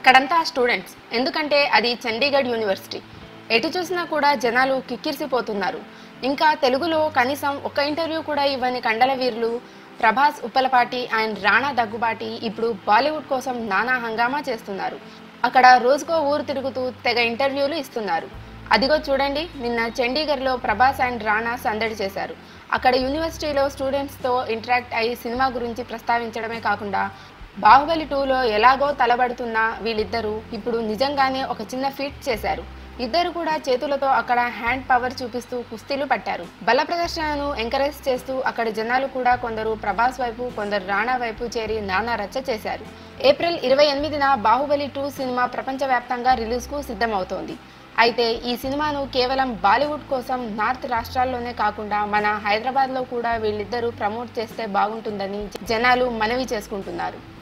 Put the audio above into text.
అక్కడంతా స్టూడెంట్స్, ఎందుకంటే అది చండీగఢ్ యూనివర్సిటీ. ఎటు చూసినా కూడా జనాలు కిక్కిరిసిపోతున్నారు. ఇంకా తెలుగులో కనీసం ఒక్క ఇంటర్వ్యూ కూడా ఇవ్వని కండల వీరులు ప్రభాస్ ఉప్పలపాటి అండ్ రాణా దగ్గుబాటి ఇప్పుడు బాలీవుడ్ కోసం నానా హంగామా చేస్తున్నారు. అక్కడ రోజుకో ఊరు తిరుగుతూ తెగ ఇంటర్వ్యూలు ఇస్తున్నారు. అదిగో చూడండి, నిన్న చండీగఢ్లో ప్రభాస్ అండ్ రాణా సందడి చేశారు. అక్కడ యూనివర్సిటీలో స్టూడెంట్స్తో ఇంటరాక్ట్ అయ్యి సినిమా గురించి ప్రస్తావించడమే కాకుండా బాహుబలి 2లో ఎలాగో తలబడుతున్న వీళ్ళిద్దరూ ఇప్పుడు నిజంగానే ఒక చిన్న ఫీట్ చేశారు. ఇద్దరు కూడా చేతులతో అక్కడ హ్యాండ్ పవర్ చూపిస్తూ కుస్తీలు పట్టారు. బల ప్రదర్శనను ఎంకరేజ్ చేస్తూ అక్కడ జనాలు కూడా కొందరు ప్రభాస్ వైపు, కొందరు రాణా వైపు చేరి నానా రచ్చ చేశారు. ఏప్రిల్ 28న బాహుబలి 2 సినిమా ప్రపంచవ్యాప్తంగా రిలీజ్కు సిద్ధమవుతోంది. అయితే ఈ సినిమాను కేవలం బాలీవుడ్ కోసం నార్త్ రాష్ట్రాల్లోనే కాకుండా మన హైదరాబాద్లో కూడా వీళ్ళిద్దరూ ప్రమోట్ చేస్తే బాగుంటుందని జనాలు మనవి చేసుకుంటున్నారు.